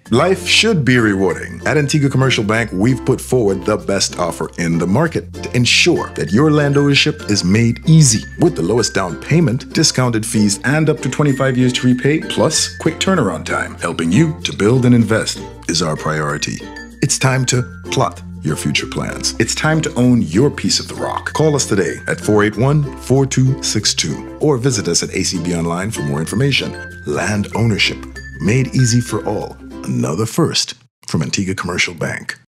Life should be rewarding. At Antigua Commercial Bank, we've put forward the best offer in the market to ensure that your land ownership is made easy with the lowest down payment, discounted fees, and up to 25 years to repay, plus quick turnaround time. Helping you to build and invest is our priority. It's time to plot your future plans. It's time to own your piece of the rock. Call us today at 481-4262 or visit us at ACB Online for more information. Land ownership made easy for all. Another first from Antigua Commercial Bank.